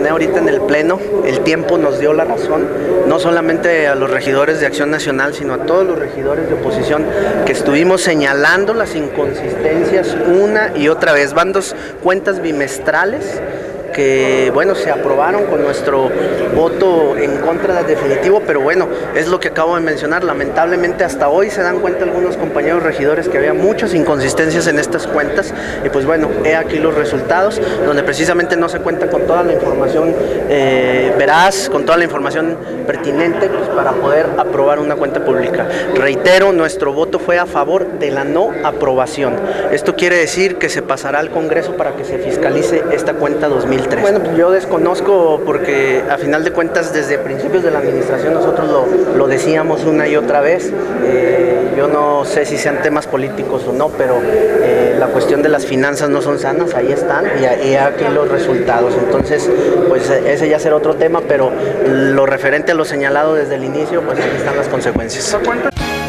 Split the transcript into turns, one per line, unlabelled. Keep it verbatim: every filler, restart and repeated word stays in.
Ahorita en el Pleno, el tiempo nos dio la razón, no solamente a los regidores de Acción Nacional, sino a todos los regidores de oposición que estuvimos señalando las inconsistencias una y otra vez. Van dos cuentas bimestrales que, bueno, se aprobaron con nuestro voto en contra del definitivo, pero bueno, es lo que acabo de mencionar. Lamentablemente hasta hoy se dan cuenta algunos compañeros regidores que había muchas inconsistencias en estas cuentas y pues bueno, he aquí los resultados, donde precisamente no se cuenta con toda la información eh, veraz, con toda la información pertinente pues, para poder aprobar una cuenta pública. Reitero, nuestro voto fue a favor de la no aprobación. Esto quiere decir que se pasará al Congreso para que se fiscalice esta cuenta dos mil tres. Bueno, pues yo desconozco porque a final de cuentas desde principios de la administración nosotros lo, lo decíamos una y otra vez. Eh, yo no sé si sean temas políticos o no, pero eh, la cuestión de las finanzas no son sanas, ahí están y, y aquí los resultados. Entonces, pues ese ya será otro tema, pero lo referente a lo señalado desde el inicio, pues aquí están las consecuencias.